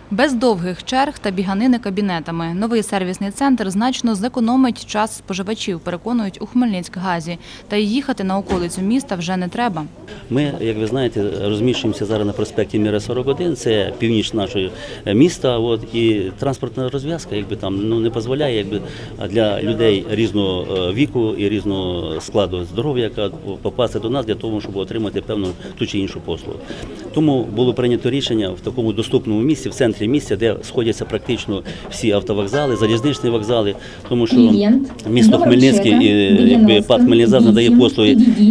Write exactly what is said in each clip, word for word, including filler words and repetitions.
Без довгих черг та біганини кабінетами. Новий сервісний центр значно зекономить час споживачів, переконують у Хмельницькгазі. Та й їхати на околицю міста вже не треба. Ми, як ви знаєте, розміщуємося зараз на проспекті Міра сорок один, це північ нашого міста. От, і транспортна розв'язка якби, там, ну, не дозволяє якби, для людей різного віку і різного складу здоров'я яка попасти до нас для того, щоб отримати певну ту чи іншу послугу. Тому було прийнято рішення в такому доступному місці, в центрі місця, де сходяться практично всі автовокзали, залізничні вокзали, тому що місто Хмельницький і якби, ПАТ «Хмельницькгаз» надає послуги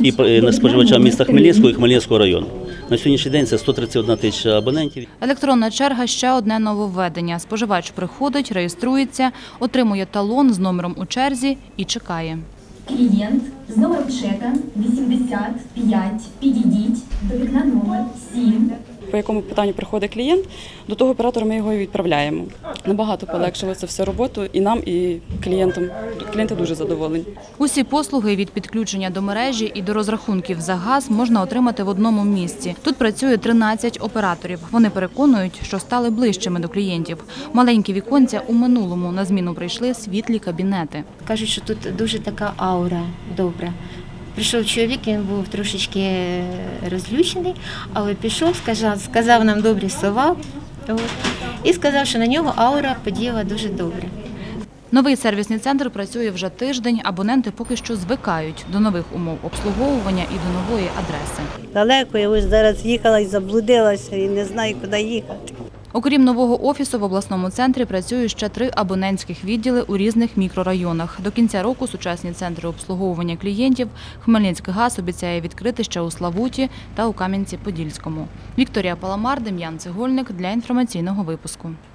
і споживачам міста Хмельницького і Хмельницького району. На сьогоднішній день це сто тридцять одна тисяча абонентів. Електронна черга – ще одне нововведення. Споживач приходить, реєструється, отримує талон з номером у черзі і чекає. Клієнт з номером чека вісімдесят п'ять, підійдіть до вікна номер сім. По якому питанню приходить клієнт, до того оператора ми його і відправляємо. Набагато полегшило це всю роботу і нам, і клієнтам. Клієнти дуже задоволені. Усі послуги від підключення до мережі і до розрахунків за газ можна отримати в одному місці. Тут працює тринадцять операторів. Вони переконують, що стали ближчими до клієнтів. Маленькі віконця у минулому, на зміну прийшли світлі кабінети. Кажуть, що тут дуже така аура добра. Прийшов чоловік, він був трошечки розлючений, але пішов, сказав, сказав нам добрі слова от, і сказав, що на нього аура подіяла дуже добре. Новий сервісний центр працює вже тиждень, абоненти поки що звикають до нових умов обслуговування і до нової адреси. Далеко, я ось зараз їхала і заблудилася, і не знаю, куди їхати. Окрім нового офісу, в обласному центрі працюють ще три абонентських відділи у різних мікрорайонах. До кінця року сучасні центри обслуговування клієнтів Хмельницькгаз обіцяє відкрити ще у Славуті та у Кам'янці-Подільському. Вікторія Паламар, Дем'ян Цегольник для інформаційного випуску.